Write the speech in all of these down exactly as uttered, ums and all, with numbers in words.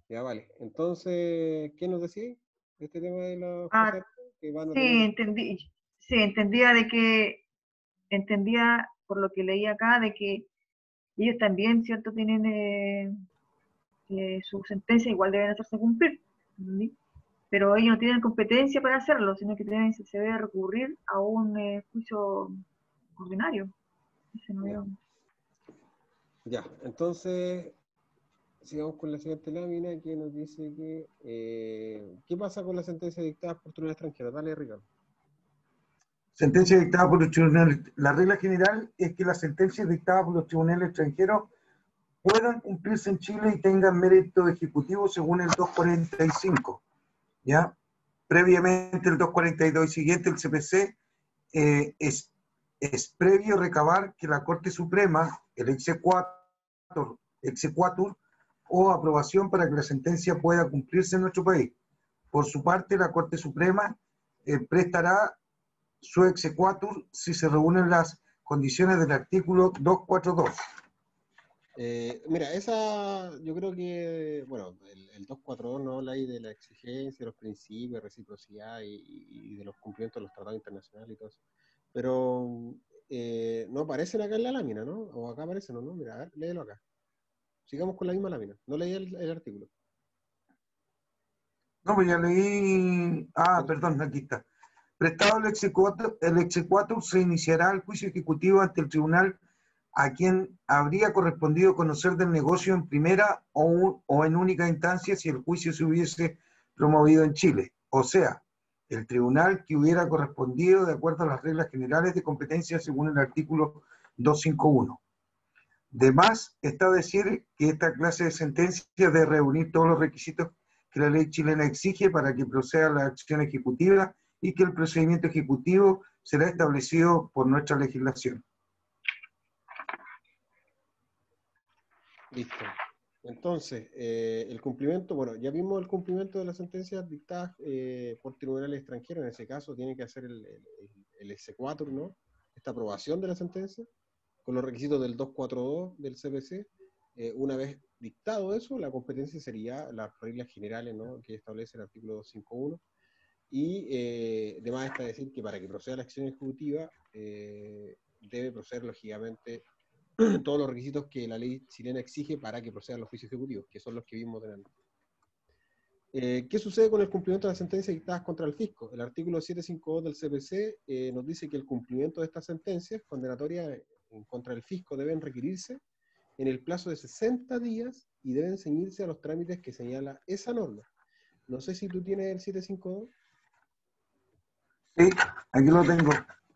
Ya, vale. Entonces, ¿qué nos decís de este tema de los Ah, procesos que van a sí, tener? entendí, sí, entendía de que, entendía por lo que leí acá, de que ellos también, ¿cierto?, tienen eh, eh, su sentencia, igual deben hacerse cumplir, ¿entendí? Pero ellos no tienen competencia para hacerlo, sino que tienen, se debe recurrir a un eh, juicio ordinario. Ese no Ya, veo. ya. Entonces, sigamos con la siguiente lámina que nos dice que, eh, ¿qué pasa con las sentencias dictadas por tribunales extranjeros? Dale, Ricardo. Sentencia dictada por los tribunales. La regla general es que las sentencias dictadas por los tribunales extranjeros puedan cumplirse en Chile y tengan mérito ejecutivo según el doscientos cuarenta y cinco. ¿Ya? Previamente el doscientos cuarenta y dos y siguiente, el C P C, eh, es, es previo recabar que la Corte Suprema, el exequatur, exequatur o aprobación para que la sentencia pueda cumplirse en nuestro país. Por su parte, la Corte Suprema eh, prestará su exequatur si se reúnen las condiciones del artículo doscientos cuarenta y dos. Eh, mira, esa, yo creo que, bueno, el, el doscientos cuarenta y dos no habla ahí de la exigencia, de los principios, reciprocidad y, y de los cumplimientos de los tratados internacionales y todo eso. Pero eh, no aparecen acá en la lámina, ¿no? O acá aparecen, ¿o no? Mira, a ver, léelo acá. Sigamos con la misma lámina. No leí el, el artículo. No, pues ya leí. Ah, perdón, aquí está. Prestado el exequatur, el exequatur se iniciará el juicio ejecutivo ante el tribunal a quien habría correspondido conocer del negocio en primera o, un, o en única instancia si el juicio se hubiese promovido en Chile. O sea, el tribunal que hubiera correspondido de acuerdo a las reglas generales de competencia según el artículo doscientos cincuenta y uno. De más está decir que esta clase de sentencia debe reunir todos los requisitos que la ley chilena exige para que proceda la acción ejecutiva y que el procedimiento ejecutivo será establecido por nuestra legislación. Listo. Entonces, eh, el cumplimiento, bueno, ya vimos el cumplimiento de las sentencias dictadas eh, por tribunales extranjeros. En ese caso, tiene que hacer el, el, el exequatur, ¿no? Esta aprobación de la sentencia, con los requisitos del doscientos cuarenta y dos del C P C. Eh, una vez dictado eso, la competencia sería las reglas generales, ¿no?, que establece el artículo doscientos cincuenta y uno. Y eh, además está decir que para que proceda la acción ejecutiva, eh, debe proceder, lógicamente, todos los requisitos que la ley chilena exige para que procedan los juicios ejecutivos, que son los que vimos delante. Eh, ¿Qué sucede con el cumplimiento de las sentencias dictadas contra el fisco? El artículo setecientos cincuenta y dos del C P C eh, nos dice que el cumplimiento de estas sentencias condenatorias en contra del fisco deben requerirse en el plazo de sesenta días y deben ceñirse a los trámites que señala esa norma. No sé si tú tienes el setecientos cincuenta y dos. Sí, aquí lo tengo.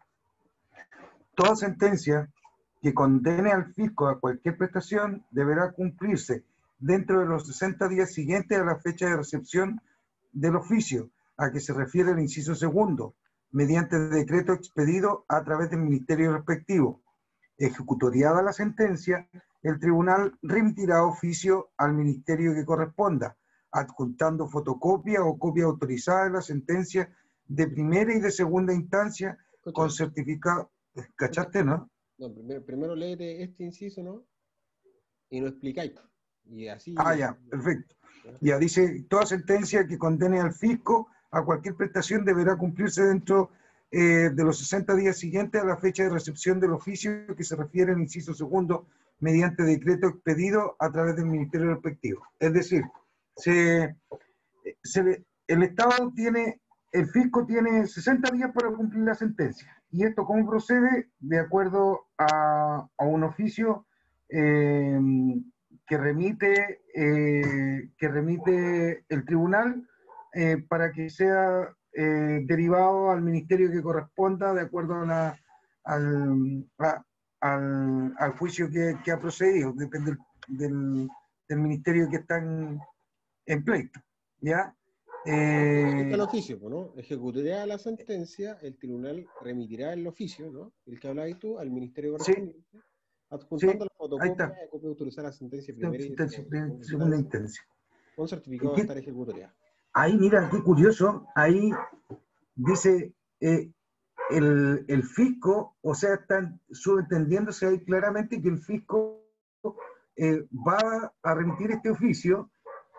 Toda sentencia que condene al fisco a cualquier prestación deberá cumplirse dentro de los sesenta días siguientes a la fecha de recepción del oficio a que se refiere el inciso segundo, mediante decreto expedido a través del ministerio respectivo. Ejecutoriada la sentencia, el tribunal remitirá oficio al ministerio que corresponda, adjuntando fotocopia o copia autorizada de la sentencia de primera y de segunda instancia con certificado. ¿Cachaste, no? No, primero, primero léete este inciso, ¿no? Y lo explicáis. Y así. Ah, ya, perfecto. Ya dice, toda sentencia que condene al fisco a cualquier prestación deberá cumplirse dentro eh, de los sesenta días siguientes a la fecha de recepción del oficio que se refiere al inciso segundo mediante decreto expedido a través del ministerio respectivo. Es decir, se, se, el Estado tiene, el fisco tiene sesenta días para cumplir la sentencia. ¿Y esto cómo procede? De acuerdo a, a un oficio eh, que remite, eh, que remite el tribunal eh, para que sea eh, derivado al ministerio que corresponda de acuerdo a la, al, a, al, al, juicio que, que, ha procedido, depende del, del, del ministerio que está en, en pleito. ¿Ya? Eh, Aquí está el oficio, ¿no? Ejecutará la sentencia, el tribunal remitirá el oficio, ¿no? El que hablabas tú, al ministerio correspondiente, sí, adjuntando sí, la fotocopia, copia autorizada la sentencia primera y segunda, segunda instancia, con certificado de estar ejecutoria. Ahí, mira, qué curioso, ahí dice eh, el, el fisco, o sea, están subentendiéndose ahí claramente que el fisco eh, va a remitir este oficio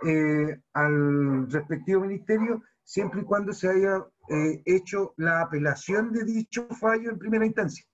eh, al respectivo ministerio, siempre y cuando se haya eh, hecho la apelación de dicho fallo en primera instancia.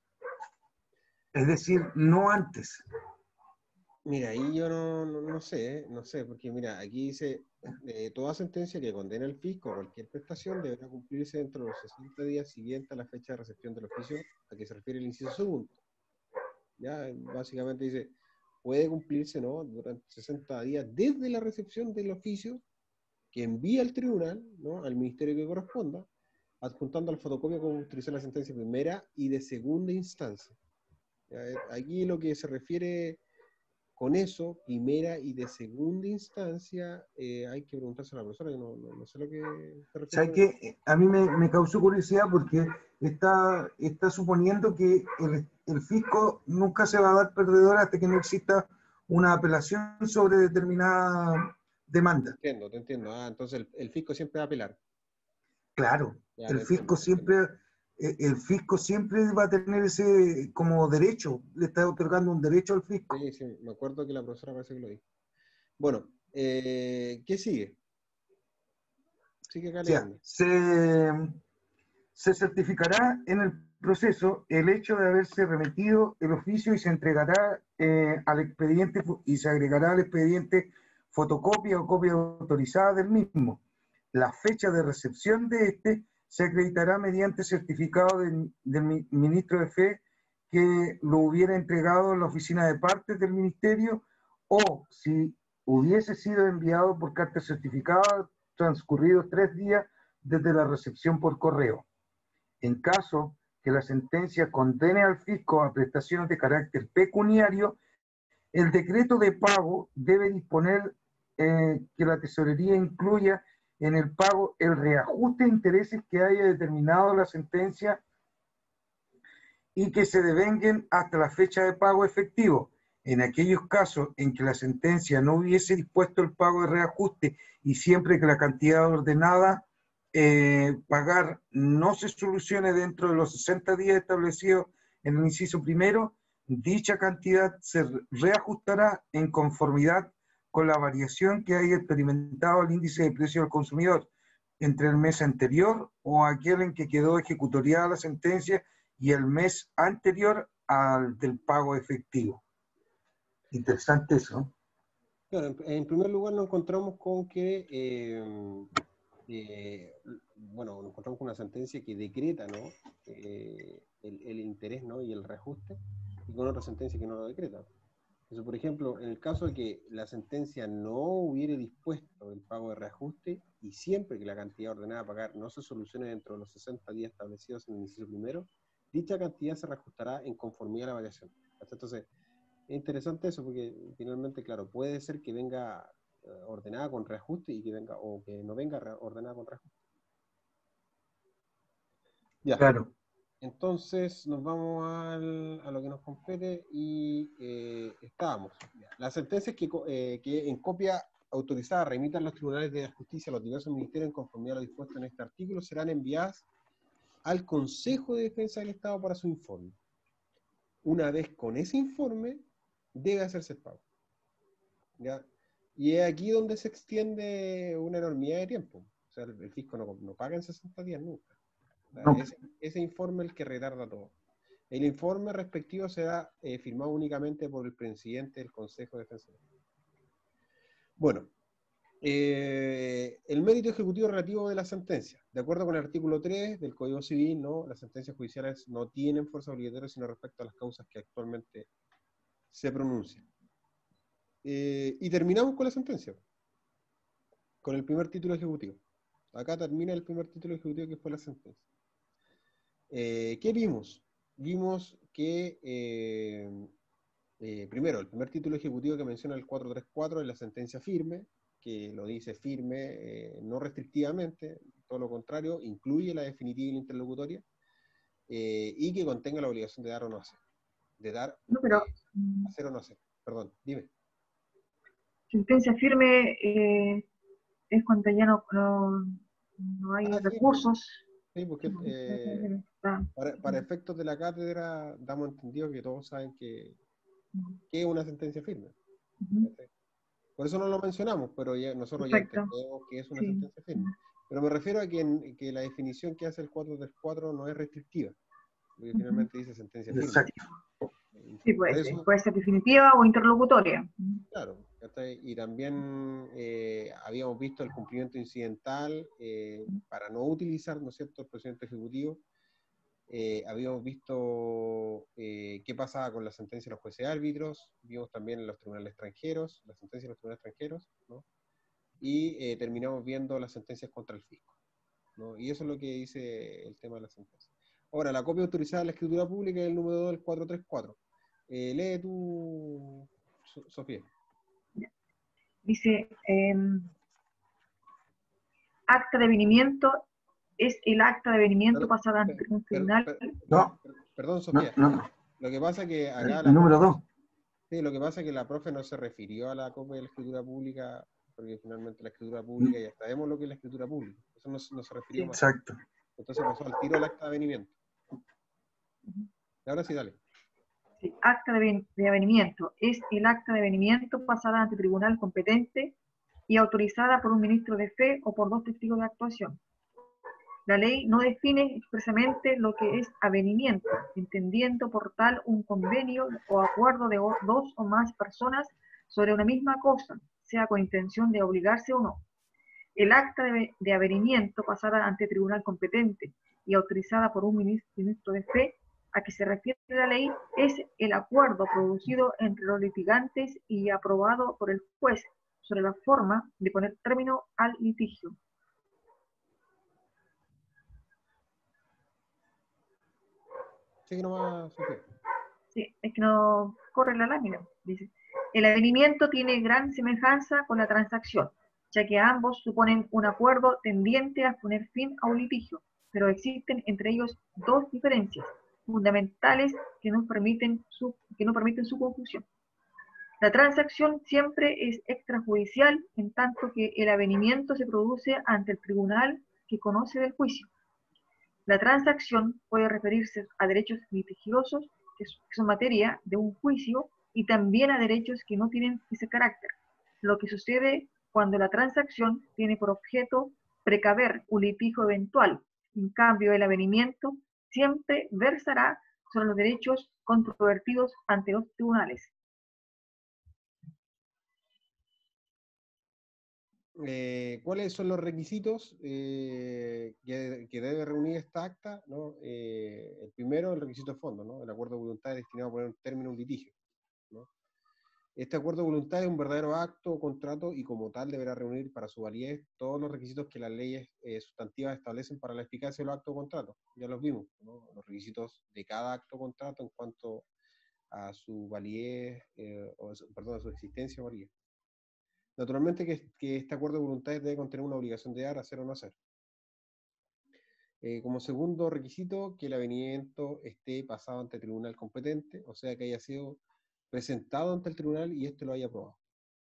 Es decir, no antes. Mira, ahí yo no, no, no sé, ¿eh? No sé, porque mira, aquí dice, eh, toda sentencia que condena al fisco o cualquier prestación deberá cumplirse dentro de los sesenta días siguientes a la fecha de recepción del oficio a que se refiere el inciso segundo. Ya, básicamente dice, puede cumplirse, ¿no? Durante sesenta días desde la recepción del oficio que envía al tribunal, ¿no? Al ministerio que corresponda, adjuntando la fotocopia como utilizar la sentencia primera y de segunda instancia. Ya, aquí lo que se refiere con eso, primera y de segunda instancia, eh, hay que preguntarse a la profesora, que no, no, no sé lo que se refiere. ¿Sabes qué? A mí me, me causó curiosidad porque está, está suponiendo que el, el fisco nunca se va a dar perdedor hasta que no exista una apelación sobre determinada demanda. Te entiendo, te entiendo. Ah, entonces el, el fisco siempre va a apelar. Claro, Ya, el te fisco entiendo, te entiendo. siempre, eh, el fisco siempre va a tener ese como derecho, le está otorgando un derecho al fisco. Sí, sí, me acuerdo que la profesora parece que lo dijo. Bueno, eh, ¿qué sigue? Sigue acá O sea, leyendo. se, se certificará en el proceso el hecho de haberse remitido el oficio y se entregará eh, al expediente y se agregará al expediente fotocopia o copia autorizada del mismo. La fecha de recepción de este se acreditará mediante certificado del, del ministro de Fe que lo hubiera entregado en la oficina de partes del ministerio o si hubiese sido enviado por carta certificada transcurridos tres días desde la recepción por correo. En caso que la sentencia condene al fisco a prestaciones de carácter pecuniario, el decreto de pago debe disponer eh, que la tesorería incluya en el pago el reajuste de intereses que haya determinado la sentencia y que se devenguen hasta la fecha de pago efectivo. En aquellos casos en que la sentencia no hubiese dispuesto el pago de reajuste y siempre que la cantidad ordenada eh, pagar no se solucione dentro de los sesenta días establecidos en el inciso primero, dicha cantidad se reajustará en conformidad con la variación que haya experimentado el índice de precio del consumidor entre el mes anterior o aquel en que quedó ejecutoriada la sentencia y el mes anterior al del pago efectivo. Interesante eso, ¿no? Claro, en, en primer lugar nos encontramos con que, eh, eh, bueno, nos encontramos con una sentencia que decreta, ¿no? Eh, el, el interés, ¿no? Y el reajuste, y con otra sentencia que no lo decreta. Eso, por ejemplo, en el caso de que la sentencia no hubiere dispuesto el pago de reajuste y siempre que la cantidad ordenada a pagar no se solucione dentro de los sesenta días establecidos en el inciso primero, dicha cantidad se reajustará en conformidad a la variación. Entonces, es interesante eso porque finalmente, claro, puede ser que venga eh, ordenada con reajuste y que venga, o que no venga ordenada con reajuste. Ya. Claro. Entonces nos vamos al, a lo que nos compete y eh, estábamos. Las sentencias que, eh, que en copia autorizada remitan los tribunales de justicia a los diversos ministerios en conformidad a lo dispuesto en este artículo serán enviadas al Consejo de Defensa del Estado para su informe. Una vez con ese informe, debe hacerse el pago. ¿Ya? Y es aquí donde se extiende una enormidad de tiempo. O sea, el, el fisco no, no paga en sesenta días nunca. No. Ese, ese informe es el que retarda todo. El informe respectivo será eh, firmado únicamente por el presidente del Consejo de Defensa. Bueno, eh, el mérito ejecutivo relativo de la sentencia. De acuerdo con el artículo tres del Código Civil, ¿no? Las sentencias judiciales no tienen fuerza obligatoria sino respecto a las causas que actualmente se pronuncian. Eh, y terminamos con la sentencia, con el primer título ejecutivo. Acá termina el primer título ejecutivo que fue la sentencia. Eh, ¿Qué vimos? Vimos que, eh, eh, primero, el primer título ejecutivo que menciona el cuatrocientos treinta y cuatro es la sentencia firme, que lo dice firme, eh, no restrictivamente, todo lo contrario, incluye la definitiva y la interlocutoria, eh, y que contenga la obligación de dar o no hacer. De dar, No, pero eh, hacer o no hacer. Perdón, dime. sentencia firme eh, es cuando ya no, no, no hay Ah, sí, recursos. sí, porque eh, para, para efectos de la cátedra damos entendido que todos saben que, que es una sentencia firme. Uh-huh. Por eso no lo mencionamos, pero ya, nosotros Perfecto. ya entendemos que es una Sí. sentencia firme. Pero me refiero a que, en- que la definición que hace el cuatrocientos treinta y cuatro no es restrictiva, porque Ujú. finalmente dice sentencia firme. Exacto. Sí, Por puede, eso, puede ser definitiva o interlocutoria. claro, ¿cachai? Y también eh, habíamos visto el cumplimiento incidental eh, para no utilizar, ¿no es cierto?, el procedimiento ejecutivo. Eh, habíamos visto eh, qué pasaba con la sentencia de los jueces árbitros, vimos también en los tribunales extranjeros, la sentencia de los tribunales extranjeros, ¿no? Y eh, terminamos viendo las sentencias contra el fisco, ¿no? Y eso es lo que dice el tema de la sentencia. Ahora, la copia autorizada de la escritura pública es el número dos del cuatrocientos treinta y cuatro. Eh, lee tú, So- Sofía. Dice, eh, acta de venimiento es el acta de venimiento Per- pasada ante per- un per- tribunal. per- No, per- perdón, no, Sofía. no. Lo que pasa es que El, acá el la número profe, dos. sí, lo que pasa es que la profe no se refirió a la copia de la escritura pública, porque finalmente la escritura pública ya sabemos lo que es la escritura pública. Eso no, no se refirió Sí. más. Exacto. Entonces pasó al tiro al acta de avenimiento. Y ahora sí, dale. Sí, acta de, ven- de avenimiento es el acta de avenimiento pasada ante tribunal competente y autorizada por un ministro de fe o por dos testigos de actuación. La ley no define expresamente lo que es avenimiento, entendiendo por tal un convenio o acuerdo de o- dos o más personas sobre una misma cosa, sea con intención de obligarse o no. El acta de, de avenimiento pasada ante tribunal competente y autorizada por un minis- ministro de fe a que se refiere la ley es el acuerdo producido entre los litigantes y aprobado por el juez sobre la forma de poner término al litigio. Sigue nomás, Sofía. Sí, es que no corre la lámina, dice. El avenimiento tiene gran semejanza con la transacción, ya que ambos suponen un acuerdo tendiente a poner fin a un litigio, pero existen entre ellos dos diferencias fundamentales que no permiten su, que no permiten su conclusión. La transacción siempre es extrajudicial, en tanto que el avenimiento se produce ante el tribunal que conoce del juicio. La transacción puede referirse a derechos litigiosos que son materia de un juicio y también a derechos que no tienen ese carácter, lo que sucede cuando la transacción tiene por objeto precaver un litigio eventual. En cambio, el avenimiento siempre versará sobre los derechos controvertidos ante los tribunales. Eh, ¿cuáles son los requisitos eh, que, que debe reunir esta acta? ¿No? Eh, el primero, el requisito de fondo, ¿no? El acuerdo de voluntad destinado a poner un término a un litigio, ¿no? Este acuerdo de voluntad es un verdadero acto o contrato y como tal deberá reunir para su validez todos los requisitos que las leyes eh, sustantivas establecen para la eficacia de los actos o contratos. Ya los vimos, ¿no? Los requisitos de cada acto o contrato en cuanto a su validez, eh, o, perdón, a su existencia o validez. Naturalmente que, que este acuerdo de voluntades debe contener una obligación de dar, hacer o no hacer. Eh, como segundo requisito, que el avenimiento esté pasado ante el tribunal competente, o sea, que haya sido presentado ante el tribunal y éste lo haya aprobado.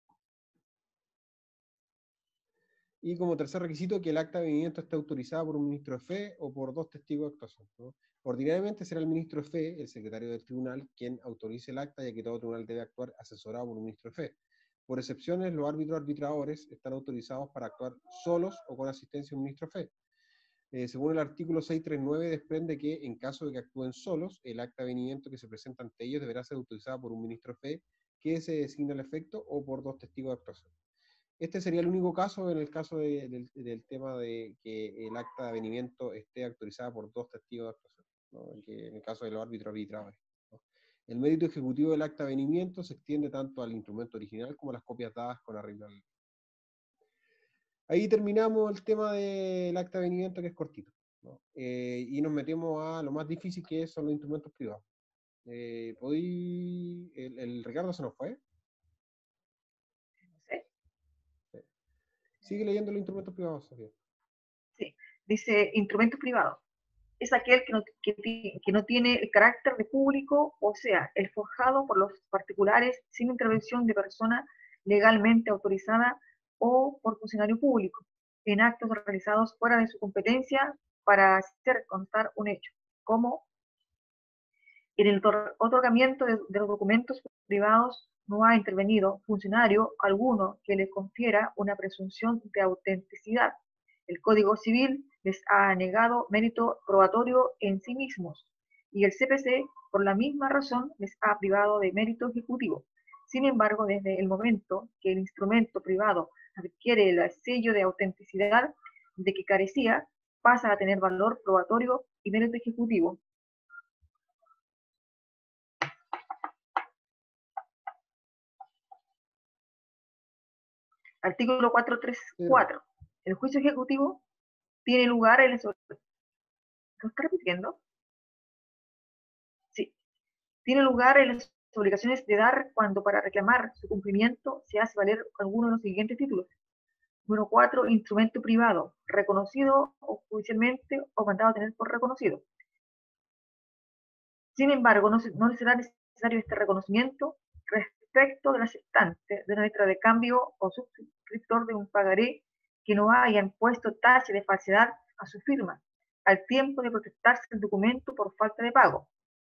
Y como tercer requisito, que el acta de avenimiento esté autorizada por un ministro de fe o por dos testigos de actuación, ¿no? Ordinariamente será el ministro de fe, el secretario del tribunal, quien autorice el acta, ya que todo tribunal debe actuar asesorado por un ministro de fe. Por excepciones, los árbitros arbitradores están autorizados para actuar solos o con asistencia de un ministro de fe. Eh, según el artículo seiscientos treinta y nueve, desprende que, en caso de que actúen solos, el acta de avenimiento que se presenta ante ellos deberá ser autorizada por un ministro de fe que se designa al efecto o por dos testigos de actuación. Este sería el único caso en el caso de, del, del tema de que el acta de avenimiento esté autorizada por dos testigos de actuación, ¿no? Que en el caso de los árbitros arbitradores, ¿no? El mérito ejecutivo del acta de avenimiento se extiende tanto al instrumento original como a las copias dadas con arreglo al... Ahí terminamos el tema del acta de avenimiento, que es cortito, ¿no? Eh, y nos metemos a lo más difícil, que son los instrumentos privados. Eh, ¿podí... el, el Ricardo se nos fue? ¿Sí? Sí. Sigue leyendo los instrumentos privados, Sofía. Sí. Dice instrumento privado. Es aquel que no, que, que no tiene el carácter de público, o sea, el forjado por los particulares sin intervención de persona legalmente autorizada o por funcionario público, en actos realizados fuera de su competencia para hacer constar un hecho, como en el otorgamiento de, de los documentos privados no ha intervenido funcionario alguno que le confiera una presunción de autenticidad. El Código Civil les ha negado mérito probatorio en sí mismos, y el C P C, por la misma razón, les ha privado de mérito ejecutivo. Sin embargo, desde el momento que el instrumento privado adquiere el sello de autenticidad de que carecía, pasa a tener valor probatorio y mérito ejecutivo. Artículo cuatrocientos treinta y cuatro. El juicio ejecutivo tiene lugar en el... ¿Lo está repitiendo? Sí. Tiene lugar en las obligaciones de dar cuando para reclamar su cumplimiento se hace valer alguno de los siguientes títulos. Número cuatro, instrumento privado, reconocido o judicialmente o mandado a tener por reconocido. Sin embargo, no, se, no será necesario este reconocimiento respecto del aceptante de una letra de cambio o suscriptor de un pagaré que no hayan puesto tacha de falsedad a su firma al tiempo de protestarse el documento por falta de pago.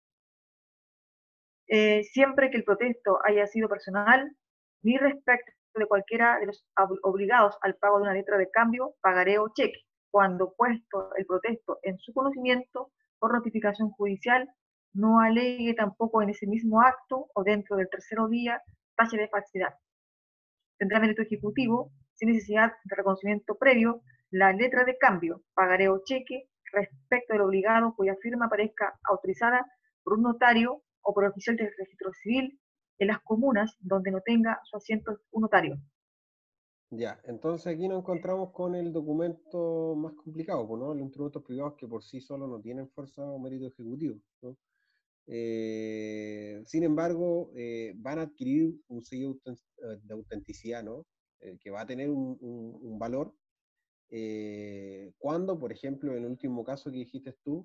Eh, siempre que el protesto haya sido personal, ni respecto de cualquiera de los obligados al pago de una letra de cambio, pagaré o cheque, cuando puesto el protesto en su conocimiento por notificación judicial, no alegue tampoco en ese mismo acto o dentro del tercero día tacha de falsedad. Tendrá mérito ejecutivo, sin necesidad de reconocimiento previo, la letra de cambio, pagaré o cheque, respecto del obligado cuya firma aparezca autorizada por un notario o por oficial del registro civil en las comunas donde no tenga su asiento un notario. Ya, entonces aquí nos encontramos con el documento más complicado, ¿no? Los instrumentos privados que por sí solos no tienen fuerza o mérito ejecutivo, ¿no? Eh, sin embargo, eh, van a adquirir un sello de autenticidad, ¿no? Eh, que va a tener un, un, un valor eh, cuando, por ejemplo, en el último caso que dijiste tú,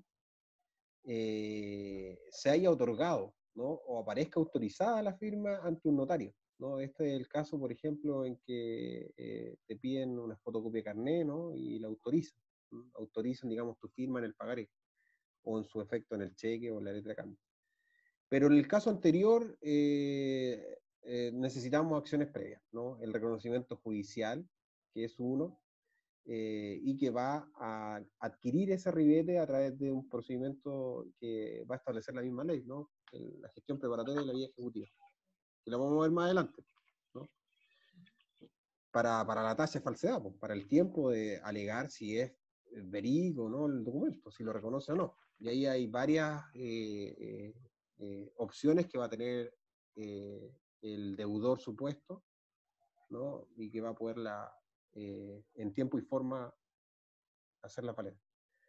eh, se haya otorgado, ¿no? O aparezca autorizada la firma ante un notario, ¿no? Este es el caso, por ejemplo, en que eh, te piden una fotocopia de carnet, ¿no? Y la autorizan, ¿no? Autorizan, digamos, tu firma en el pagaré, o en su efecto en el cheque o en la letra de cambio. Pero en el caso anterior eh, eh, necesitamos acciones previas, ¿no? El reconocimiento judicial, que es uno, eh, y que va a adquirir ese ribete a través de un procedimiento que va a establecer la misma ley, ¿no? El, la gestión preparatoria de la vía ejecutiva, que la vamos a ver más adelante, ¿no? Para, para la tasa de falsedad, pues, para el tiempo de alegar si es verídico o no el documento, si lo reconoce o no. Y ahí hay varias eh, eh, eh, opciones que va a tener eh, el deudor supuesto, ¿no? Y que va a poderla eh, en tiempo y forma hacer la paleta.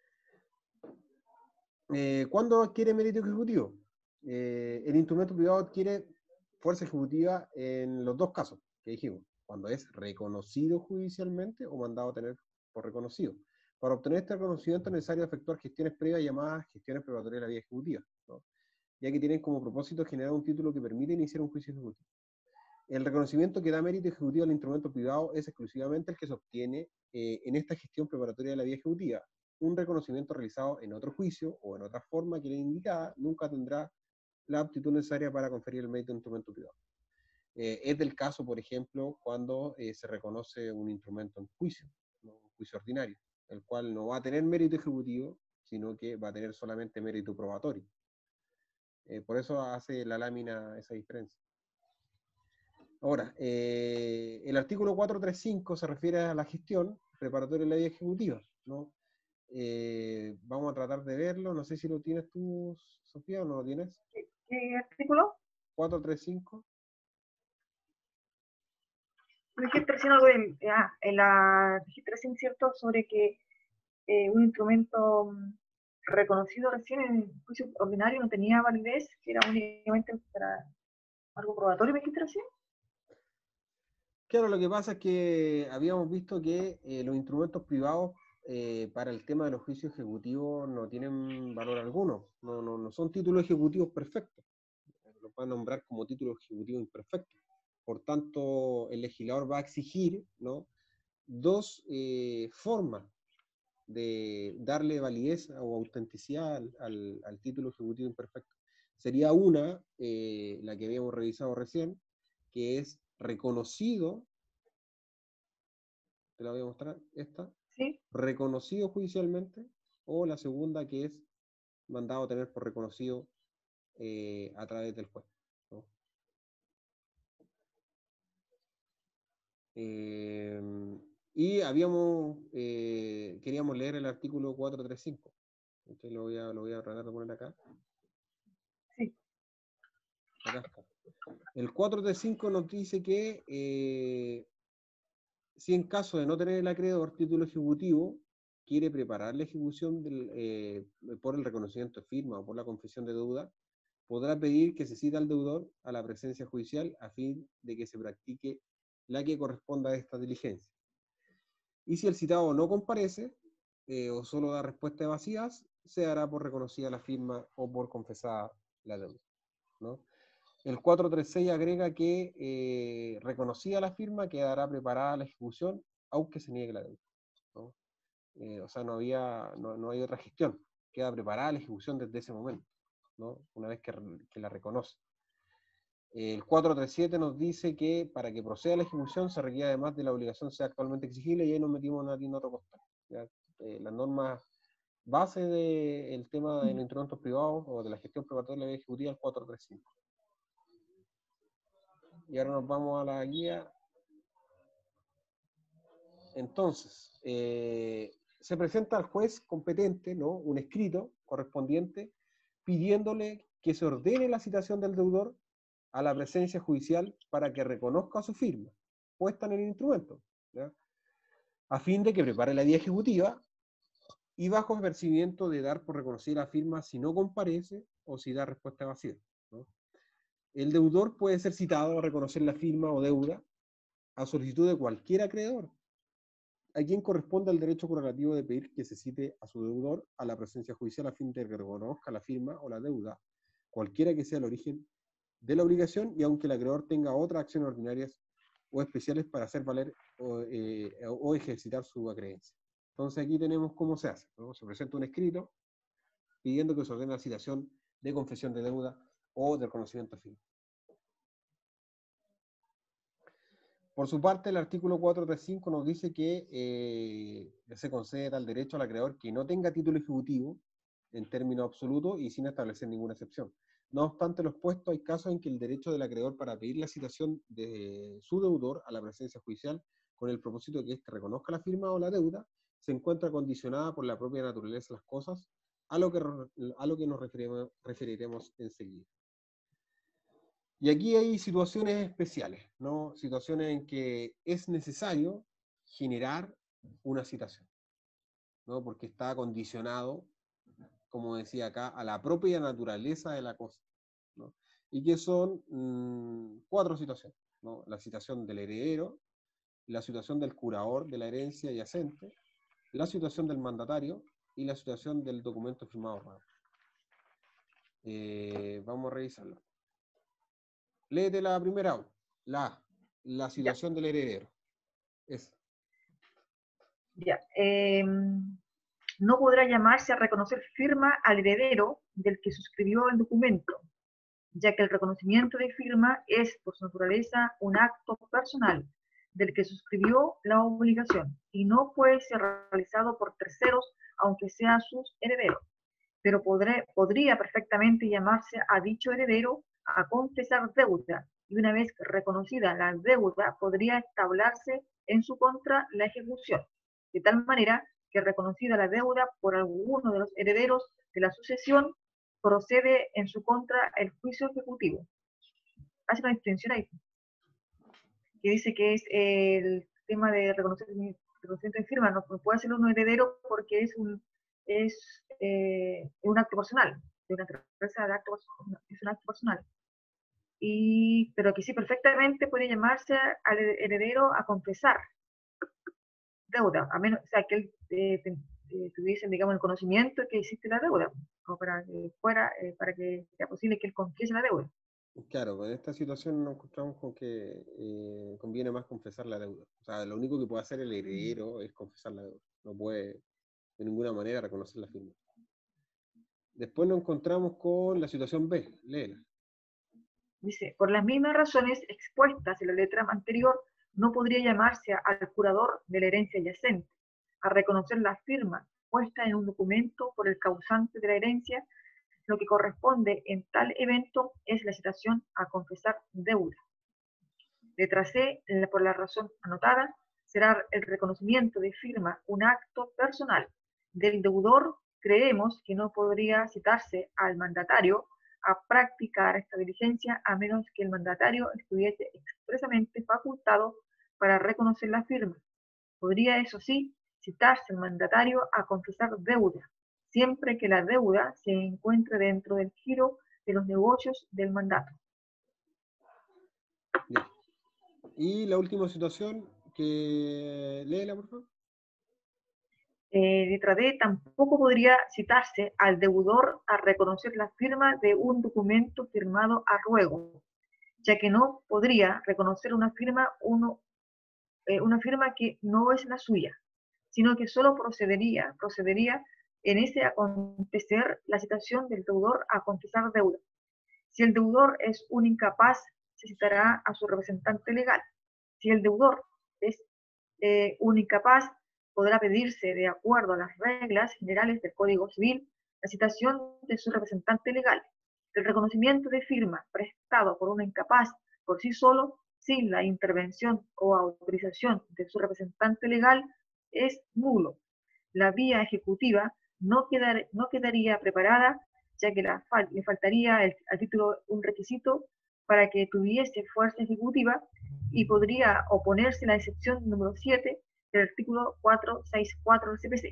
Eh, ¿Cuándo adquiere mérito ejecutivo? Eh, el instrumento privado adquiere fuerza ejecutiva en los dos casos que dijimos, cuando es reconocido judicialmente o mandado a tener por reconocido. Para obtener este reconocimiento es necesario efectuar gestiones previas llamadas gestiones preparatorias de la vía ejecutiva, ¿no? Ya que tienen como propósito generar un título que permite iniciar un juicio ejecutivo. El reconocimiento que da mérito ejecutivo al instrumento privado es exclusivamente el que se obtiene eh, en esta gestión preparatoria de la vía ejecutiva. Un reconocimiento realizado en otro juicio o en otra forma que le indicada nunca tendrá la aptitud necesaria para conferir el mérito de un instrumento privado. Eh, es del caso, por ejemplo, cuando eh, se reconoce un instrumento en juicio, ¿no? Un juicio ordinario, el cual no va a tener mérito ejecutivo, sino que va a tener solamente mérito probatorio. Eh, por eso hace la lámina esa diferencia. Ahora, eh, el artículo cuatrocientos treinta y cinco se refiere a la gestión preparatoria de la vía ejecutiva, ¿no? Eh, vamos a tratar de verlo, no sé si lo tienes tú, Sofía, o no lo tienes. ¿Qué, qué artículo? cuatrocientos treinta y cinco. Registración algo de, ah, en la registración, ¿cierto? Sobre que eh, un instrumento reconocido recién en el juicio ordinario no tenía validez, que era únicamente para algo probatorio de registración. Claro, lo que pasa es que habíamos visto que eh, los instrumentos privados eh, para el tema de los juicios ejecutivos no tienen valor alguno, no, no, no son títulos ejecutivos perfectos, los van a nombrar como títulos ejecutivos imperfectos. Por tanto, el legislador va a exigir, ¿no?, dos eh, formas de darle validez o autenticidad al, al, al título ejecutivo imperfecto. Sería una, eh, la que habíamos revisado recién, que es reconocido, te la voy a mostrar, esta, ¿Sí? reconocido judicialmente, o la segunda que es mandado a tener por reconocido eh, a través del juez, ¿no? Eh, y habíamos, eh, queríamos leer el artículo cuatrocientos treinta y cinco. Entonces lo voy a, lo voy a tratar de poner acá. Sí. Acá está. El cuatrocientos treinta y cinco nos dice que eh, si en caso de no tener el acreedor título ejecutivo, quiere preparar la ejecución del, eh, por el reconocimiento de firma o por la confesión de deuda, podrá pedir que se cite al deudor a la presencia judicial a fin de que se practique la que corresponda a esta diligencia. Y si el citado no comparece, eh, o solo da respuestas evasivas, se dará por reconocida la firma o por confesada la deuda, ¿no? El cuatrocientos treinta y seis agrega que, eh, reconocida la firma, quedará preparada la ejecución, aunque se niegue la deuda, ¿no? Eh, o sea, no, había, no, no hay otra gestión, queda preparada la ejecución desde ese momento, ¿no? Una vez que, que la reconoce. El cuatrocientos treinta y siete nos dice que para que proceda la ejecución se requiere además de la obligación sea actualmente exigible, y ahí nos metimos en una tienda otro costal. Eh, las normas base del tema de los instrumentos privados o de la gestión preparatoria de la vía ejecutiva, el cuatrocientos treinta y cinco. Y ahora nos vamos a la guía. Entonces, eh, se presenta al juez competente, ¿no?, un escrito correspondiente pidiéndole que se ordene la citación del deudor a la presencia judicial para que reconozca su firma puesta en el instrumento, ¿ya?, a fin de que prepare la vía ejecutiva y bajo el percibimiento de dar por reconocida la firma si no comparece o si da respuesta evasiva, ¿no? El deudor puede ser citado a reconocer la firma o deuda a solicitud de cualquier acreedor, a quien corresponde el derecho correlativo de pedir que se cite a su deudor a la presencia judicial a fin de que reconozca la firma o la deuda, cualquiera que sea el origen de la obligación, y aunque el acreedor tenga otras acciones ordinarias o especiales para hacer valer o, eh, o ejercitar su acreencia. Entonces aquí tenemos cómo se hace, ¿no? Se presenta un escrito pidiendo que se ordene la citación de confesión de deuda o de reconocimiento de firma. Por su parte, el artículo cuatrocientos treinta y cinco nos dice que eh, se concede tal derecho al acreedor que no tenga título ejecutivo en términos absolutos y sin establecer ninguna excepción. No obstante lo expuesto, hay casos en que el derecho del acreedor para pedir la citación de su deudor a la presencia judicial con el propósito de que éste reconozca la firma o la deuda se encuentra condicionada por la propia naturaleza de las cosas, a lo que, a lo que nos referiremos, referiremos enseguida. Y aquí hay situaciones especiales, ¿no? Situaciones en que es necesario generar una citación, ¿no? Porque está condicionado, como decía acá, a la propia naturaleza de la cosa, ¿no? Y que son mmm, cuatro situaciones, ¿no? La citación del heredero, la situación del curador de la herencia yacente, la situación del mandatario y la situación del documento firmado raro. Eh, vamos a revisarlo. Léete la primera, la, la situación ya. Del heredero. Es. Ya. Eh, no podrá llamarse a reconocer firma al heredero del que suscribió el documento, ya que el reconocimiento de firma es, por su naturaleza, un acto personal del que suscribió la obligación y no puede ser realizado por terceros, aunque sean sus herederos. Pero podré, podría perfectamente llamarse a dicho heredero a confesar deuda, y una vez reconocida la deuda, podría establecerse en su contra la ejecución, de tal manera que reconocida la deuda por alguno de los herederos de la sucesión, procede en su contra el juicio ejecutivo. Hace una distinción ahí, que dice que es el tema de reconocimiento de firma, no puede ser un heredero porque es un es eh, un acto personal, de una naturaleza de acto, es un acto personal. Y, pero que sí perfectamente puede llamarse al heredero a confesar deuda, a menos, o sea, que él eh, eh, tuviesen, digamos, el conocimiento de que existe la deuda, o para que fuera, eh, para que sea posible que él confiese la deuda. Claro, en esta situación nos encontramos con que eh, conviene más confesar la deuda. O sea, lo único que puede hacer el heredero es confesar la deuda. No puede de ninguna manera reconocer la firma. Después nos encontramos con la situación B, léela. Dice, por las mismas razones expuestas en la letra anterior, no podría llamarse al curador de la herencia yacente a reconocer la firma puesta en un documento por el causante de la herencia. Lo que corresponde en tal evento es la citación a confesar deuda. Letra C, por la razón anotada, será el reconocimiento de firma un acto personal del deudor. Creemos que no podría citarse al mandatario a practicar esta diligencia a menos que el mandatario estuviese expresamente facultado para reconocer la firma. Podría, eso sí, citarse al mandatario a confesar deuda, siempre que la deuda se encuentre dentro del giro de los negocios del mandato. Bien. Y la última situación, que léela, por favor. Eh, letra D, tampoco podría citarse al deudor a reconocer la firma de un documento firmado a ruego, ya que no podría reconocer una firma, uno, eh, una firma que no es la suya, sino que solo procedería, procedería en ese acontecer la citación del deudor a confesar deuda. Si el deudor es un incapaz, se citará a su representante legal. Si el deudor es eh, un incapaz, podrá pedirse, de acuerdo a las reglas generales del Código Civil, la citación de su representante legal. El reconocimiento de firma prestado por un incapaz por sí solo, sin la intervención o autorización de su representante legal, es nulo. La vía ejecutiva no, quedar, no quedaría preparada, ya que la, le faltaría el, al título un requisito para que tuviese fuerza ejecutiva, y podría oponerse la excepción número siete del artículo cuatrocientos sesenta y cuatro del C P C.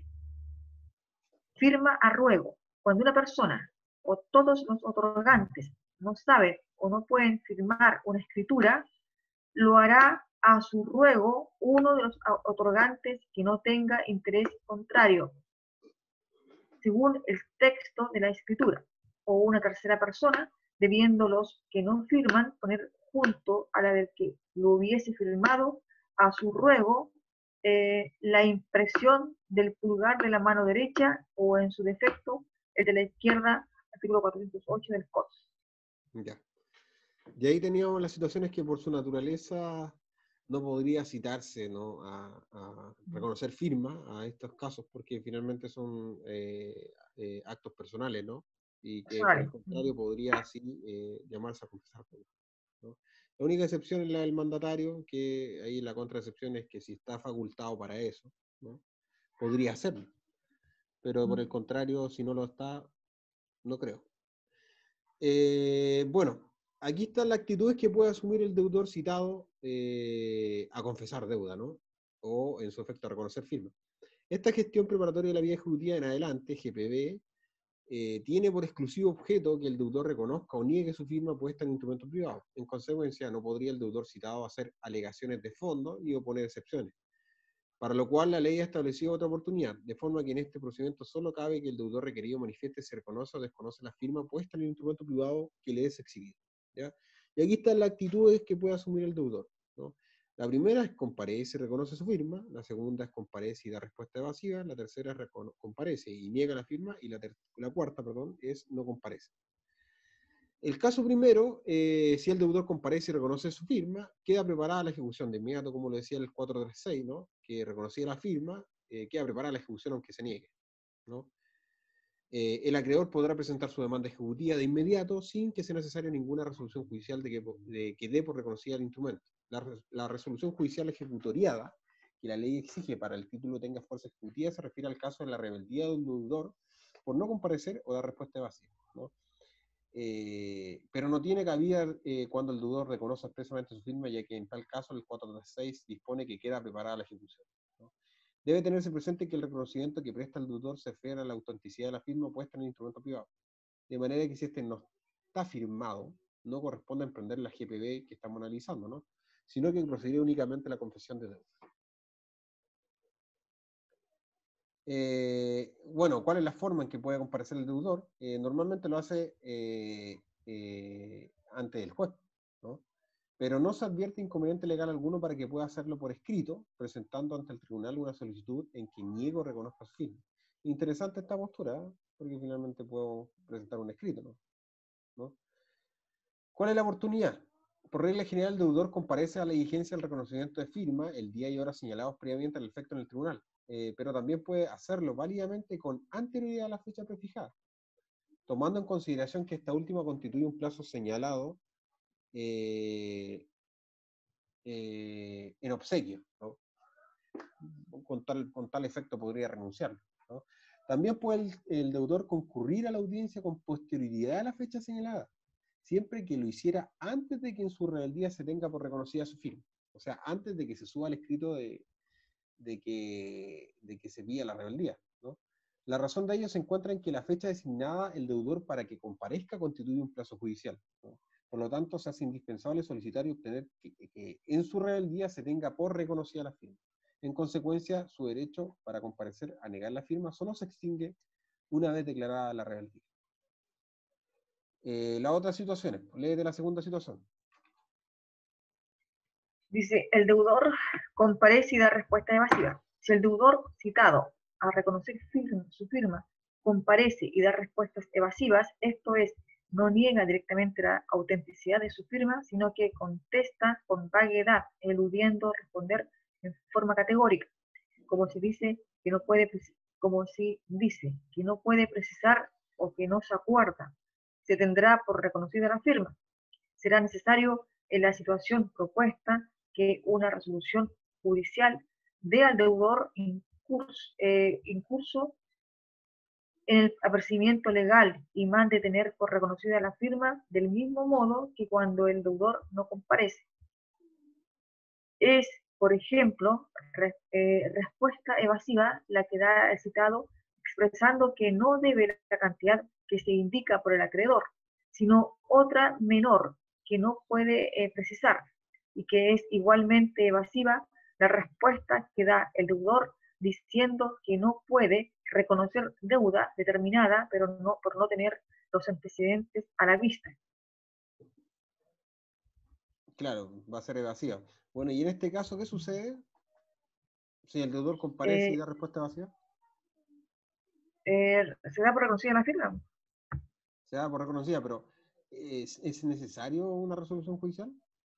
Firma a ruego. Cuando una persona o todos los otorgantes no saben o no pueden firmar una escritura, lo hará a su ruego uno de los otorgantes que no tenga interés contrario, según el texto de la escritura, o una tercera persona, debiendo los que no firman poner junto a la del que lo hubiese firmado a su ruego eh, la impresión del pulgar de la mano derecha, o en su defecto el de la izquierda, artículo cuatrocientos ocho del C O S. Ya. Y ahí teníamos las situaciones que por su naturaleza no podría citarse, ¿no?, a, a reconocer firma a estos casos, porque finalmente son eh, eh, actos personales, ¿no? Y que por el contrario podría así eh, llamarse a confesar, ¿no? La única excepción es la del mandatario, que ahí la contraexcepción es que si está facultado para eso, ¿no?, podría hacerlo. Pero por el contrario, si no lo está, no creo. Eh, bueno, aquí están las actitudes que puede asumir el deudor citado eh, a confesar deuda, ¿no? O en su efecto a reconocer firma. Esta gestión preparatoria de la vía ejecutiva en adelante, G P B, eh, tiene por exclusivo objeto que el deudor reconozca o niegue su firma puesta en instrumento privado. En consecuencia, no podría el deudor citado hacer alegaciones de fondo ni oponer excepciones, para lo cual la ley ha establecido otra oportunidad, de forma que en este procedimiento solo cabe que el deudor requerido manifieste si reconoce o desconoce la firma puesta en el instrumento privado que le es exigido, ¿ya? Y aquí están las actitudes que puede asumir el deudor, ¿no? La primera es comparece y reconoce su firma, la segunda es comparece y da respuesta evasiva, la tercera es comparece y niega la firma, y la, la cuarta, perdón, es no comparece. El caso primero, eh, si el deudor comparece y reconoce su firma, queda preparada la ejecución de inmediato, como lo decía el cuatrocientos treinta y seis, ¿no?, que reconocía la firma, eh, queda preparada la ejecución aunque se niegue, ¿no? Eh, el acreedor podrá presentar su demanda ejecutiva de inmediato sin que sea necesaria ninguna resolución judicial de que, de, que dé por reconocida el instrumento. La, la resolución judicial ejecutoriada, que la ley exige para el título tenga fuerza ejecutiva, se refiere al caso de la rebeldía de un deudor por no comparecer o dar respuesta evasiva, ¿no? Eh, pero no tiene cabida eh, cuando el deudor reconoce expresamente su firma, ya que en tal caso el cuatrocientos treinta y seis dispone que queda preparada la ejecución, ¿no? Debe tenerse presente que el reconocimiento que presta el deudor se refiere a la autenticidad de la firma puesta en el instrumento privado, de manera que si este no está firmado, no corresponde emprender la G P B que estamos analizando, ¿no?, sino que procedería únicamente a la confesión de deuda. Eh, bueno, ¿cuál es la forma en que puede comparecer el deudor? Eh, normalmente lo hace eh, eh, ante el juez, ¿no? Pero no se advierte inconveniente legal alguno para que pueda hacerlo por escrito, presentando ante el tribunal una solicitud en que niego o reconozca su firma. Interesante esta postura, ¿eh?, porque finalmente puedo presentar un escrito, ¿no? ¿no? ¿Cuál es la oportunidad? Por regla general, el deudor comparece a la diligencia del reconocimiento de firma el día y hora señalados previamente al efecto en el tribunal, eh, pero también puede hacerlo válidamente con anterioridad a la fecha prefijada, tomando en consideración que esta última constituye un plazo señalado eh, eh, en obsequio, ¿no? Con tal, con tal efecto podría renunciar, ¿no? También puede el, el deudor concurrir a la audiencia con posterioridad a la fecha señalada, siempre que lo hiciera antes de que en su rebeldía se tenga por reconocida su firma. O sea, antes de que se suba el escrito de, de, que, de que se pida la rebeldía, ¿no? La razón de ello se encuentra en que la fecha designada el deudor para que comparezca constituye un plazo judicial, ¿no? Por lo tanto, se hace indispensable solicitar y obtener que, que en su rebeldía se tenga por reconocida la firma. En consecuencia, su derecho para comparecer a negar la firma solo se extingue una vez declarada la rebeldía. Eh, las otras situaciones, léete la segunda situación. Dice, el deudor comparece y da respuesta evasiva. Si el deudor citado a reconocer firma, su firma comparece y da respuestas evasivas, esto es, no niega directamente la autenticidad de su firma, sino que contesta con vaguedad, eludiendo responder en forma categórica, como si dice que no puede, como si dice que no puede precisar o que no se acuerda, se tendrá por reconocida la firma. Será necesario en la situación propuesta que una resolución judicial dé al deudor incurso, eh, incurso en el apercibimiento legal y mande tener por reconocida la firma del mismo modo que cuando el deudor no comparece. Es, por ejemplo, re, eh, respuesta evasiva la que da el citado expresando que no debe la cantidad que se indica por el acreedor, sino otra menor que no puede eh, precisar, y que es igualmente evasiva la respuesta que da el deudor diciendo que no puede reconocer deuda determinada, pero no por no tener los antecedentes a la vista. Claro, va a ser evasiva. Bueno, y en este caso, ¿qué sucede? Si el deudor comparece Eh, y da respuesta evasiva. eh, ¿Se da por reconocida la firma? Se da por reconocida, pero ¿es, es necesario una resolución judicial?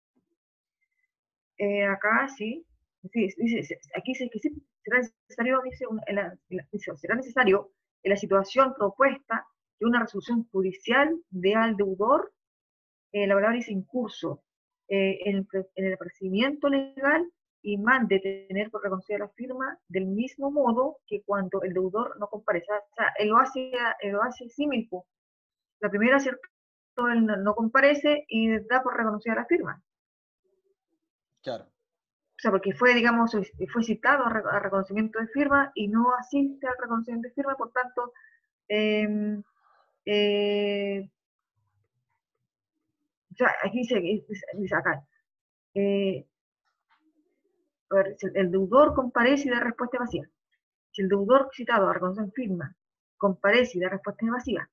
Eh, acá sí, sí, dice, aquí dice que sí, será necesario, dice, una, en la, en la, dice, será necesario en la situación propuesta que una resolución judicial dé al deudor, eh, la palabra dice incurso, eh, en, el, en el procedimiento legal y mande tener por reconocida la firma del mismo modo que cuando el deudor no comparece. O sea, él lo hace, él lo hace símil. La primera, ¿cierto? Él no, no comparece y da por reconocida la firma. Claro. O sea, porque fue, digamos, fue citado a, re, a reconocimiento de firma y no asiste al reconocimiento de firma, por tanto, eh, eh, o sea, aquí dice, dice acá, eh, a ver, si el deudor comparece y da respuesta evasiva. Si el deudor citado a reconocimiento de firma comparece y da respuesta evasiva.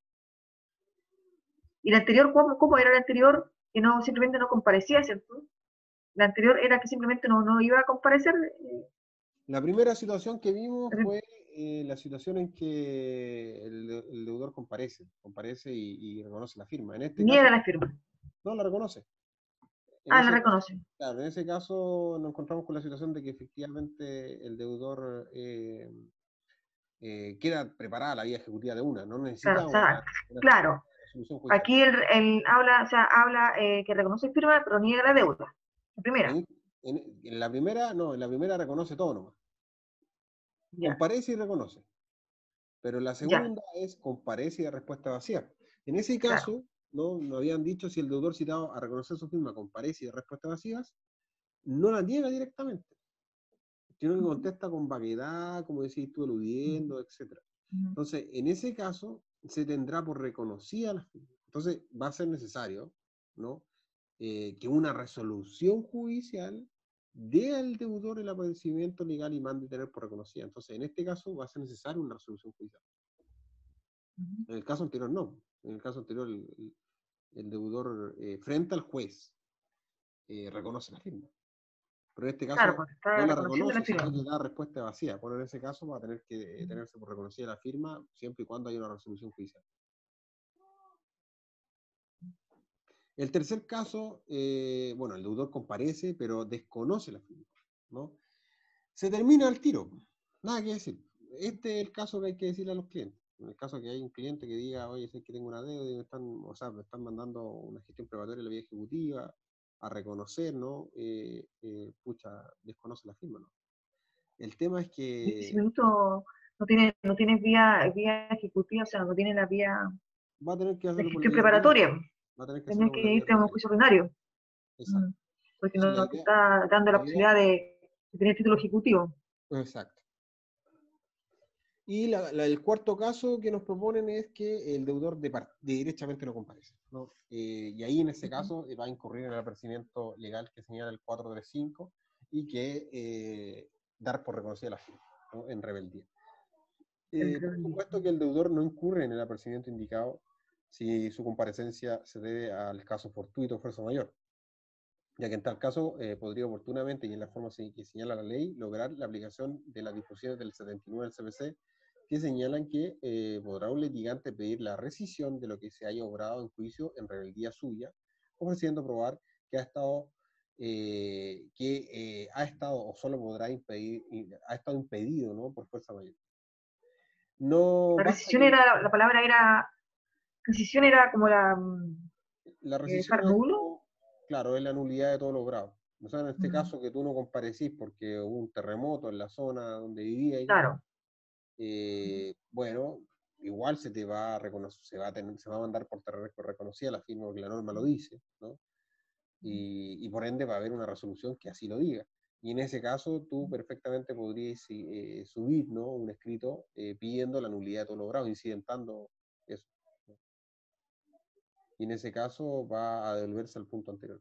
Y la anterior, ¿cómo, cómo era la anterior? Que no, simplemente no comparecía, ¿cierto? La anterior era que simplemente no, no iba a comparecer. Eh, La primera situación que vimos fue eh, la situación en que el, el deudor comparece, comparece y, y reconoce la firma. En este niega caso, la firma. no la reconoce. En Ah, la ese caso, reconoce. claro, en ese caso nos encontramos con la situación de que efectivamente el deudor eh, eh, queda preparada la vía ejecutiva de una, no necesita Claro, o una, sea, una claro. resolución judicial. Aquí el, el habla, o sea, habla eh, que reconoce firma, pero niega la deuda. La primera. En, en, en la primera, no, en la primera reconoce todo nomás. Ya, Comparece y reconoce. Pero la ya, segunda es comparece y da respuesta vacía. En ese claro. caso, no, no habían dicho si el deudor citado a reconocer su firma comparece y da respuestas vacías, no la niega directamente, sino que contesta con vaguedad, como decís tú, eludiendo, etcétera. Entonces, en ese caso, se tendrá por reconocida la firma. Entonces, va a ser necesario, ¿no? Eh, que una resolución judicial dé al deudor el apercibimiento legal y mande tener por reconocida. Entonces, en este caso, va a ser necesaria una resolución judicial. Uh-huh. En el caso anterior no. En el caso anterior el, el, el deudor eh, frente al juez eh, reconoce la firma. Pero en este Claro, caso porque está no la reconociendo la reconoce, firma. sino que da respuesta vacía. Bueno, en ese caso va a tener que eh, tenerse por reconocida la firma siempre y cuando haya una resolución judicial. El tercer caso, eh, bueno, el deudor comparece, pero desconoce la firma, ¿no? Se termina al tiro, nada que decir. Este es el caso que hay que decirle a los clientes. En el caso que hay un cliente que diga, oye, sé que tengo una deuda y me están, o sea, me están mandando una gestión preparatoria de la vía ejecutiva a reconocer, ¿no? Eh, eh, pucha, desconoce la firma, ¿no? El tema es En ese que minuto no tiene, no tiene vía, vía ejecutiva, o sea, no tiene la vía va a tener que de hacerlo por la gestión vía ordinaria. preparatoria. Va a tener que Tendría hacerlo por la que vía irte a un ordinaria. juicio ordinario. Exacto. Mm, porque Sí, no, la no te idea, está dando la la idea, posibilidad de, de tener título ejecutivo. exacto. Y la, la- el cuarto caso que nos proponen es que el deudor de, par- de derechamente no comparece, ¿no? Eh, y ahí en ese caso eh, va a incurrir en el apercibimiento legal que señala el cuatrocientos treinta y cinco y que eh, dar por reconocida la firma, ¿no? En rebeldía. Eh, por supuesto que el deudor no incurre en el apercibimiento indicado si su comparecencia se debe al caso fortuito o fuerza mayor, ya que en tal caso eh, podría oportunamente y en la forma que señala la ley lograr la aplicación de las disposiciones del setenta y nueve del C P C que señalan que eh, podrá un litigante pedir la rescisión de lo que se haya obrado en juicio en rebeldía suya, ofreciendo probar que ha estado eh, que eh, ha estado o solo podrá impedir, ha estado impedido, ¿no? Por fuerza mayor. No La basta rescisión que era, la palabra era, rescisión era como la, la eh, rescisión dejar es nulo. como, claro, es la nulidad de todo lo obrado. O sea, en este Mm, caso que tú no comparecís porque hubo un terremoto en la zona donde vivía y claro. eh, bueno, igual se te va a reconocer, se va a, tener, se va a mandar por reconocida la firma porque la norma lo dice, ¿no? Y, y por ende va a haber una resolución que así lo diga. Y en ese caso tú perfectamente podrías eh, subir, ¿no? Un escrito eh, pidiendo la nulidad de todo lo logrado, incidentando eso, ¿no? Y en ese caso va a devolverse al punto anterior.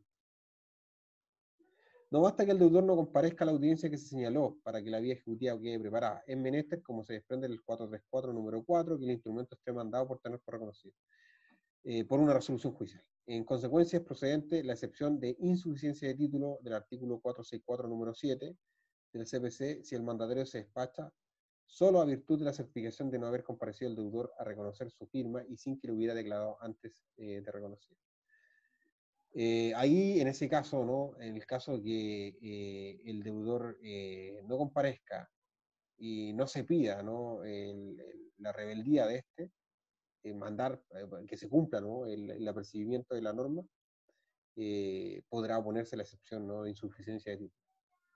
No basta que el deudor no comparezca a la audiencia que se señaló para que la vía ejecutiva quede preparada. Es menester, como se desprende del cuatrocientos treinta y cuatro número cuatro, que el instrumento esté mandado por tener por reconocido, eh, por una resolución judicial. En consecuencia, es procedente la excepción de insuficiencia de título del artículo cuatrocientos sesenta y cuatro número siete del C P C si el mandatario se despacha solo a virtud de la certificación de no haber comparecido el deudor a reconocer su firma y sin que lo hubiera declarado antes eh, de reconocer. Eh, ahí, en ese caso, ¿no? En el caso que eh, el deudor eh, no comparezca y no se pida, ¿no? El, el, la rebeldía de este, eh, mandar eh, que se cumpla, ¿no? el, el apercibimiento de la norma, eh, podrá oponerse la excepción, ¿no? De insuficiencia de título.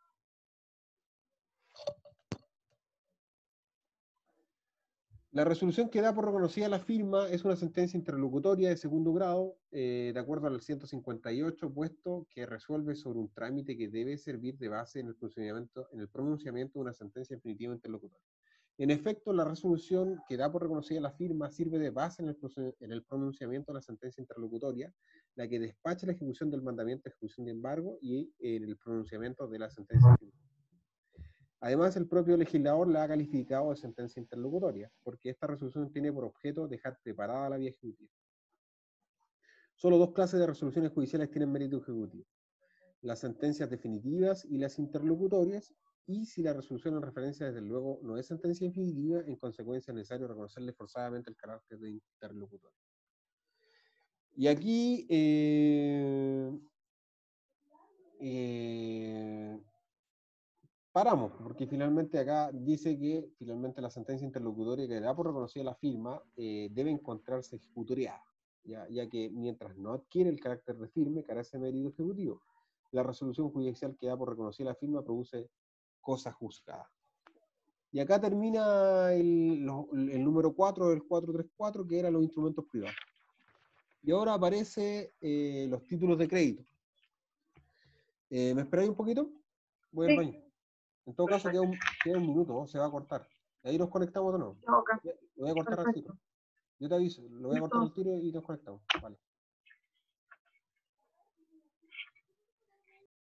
La resolución que da por reconocida la firma es una sentencia interlocutoria de segundo grado, eh, de acuerdo al ciento cincuenta y ocho, puesto que resuelve sobre un trámite que debe servir de base en el pronunciamiento, en el pronunciamiento de una sentencia definitiva interlocutoria. En efecto, la resolución que da por reconocida la firma sirve de base en el, en el pronunciamiento de la sentencia interlocutoria, la que despacha la ejecución del mandamiento de ejecución de embargo y en el pronunciamiento de la sentencia definitiva. Además, el propio legislador la ha calificado de sentencia interlocutoria, porque esta resolución tiene por objeto dejar preparada la vía ejecutiva. Solo dos clases de resoluciones judiciales tienen mérito ejecutivo: las sentencias definitivas y las interlocutorias, y si la resolución en referencia, desde luego, no es sentencia definitiva, en consecuencia es necesario reconocerle forzadamente el carácter de interlocutoria. Y aquí eh, eh, paramos, porque finalmente acá dice que finalmente la sentencia interlocutoria que da por reconocida la firma eh, debe encontrarse ejecutoriada, ¿ya? ya que mientras no adquiere el carácter de firme, carece de mérito ejecutivo. La resolución judicial que da por reconocida la firma produce cosa juzgada. Y acá termina el, lo, el número cuatro del cuatrocientos treinta y cuatro, que eran los instrumentos privados. Y ahora aparece eh, los títulos de crédito. Eh, ¿Me esperáis un poquito? Voy al Sí, baño. En todo caso, queda un, queda un minuto, ¿no? Se va a cortar. Ahí nos conectamos de nuevo. okay. Lo voy a cortar al tiro. Perfecto. Yo te aviso, lo voy a cortar al tiro y nos conectamos. Vale.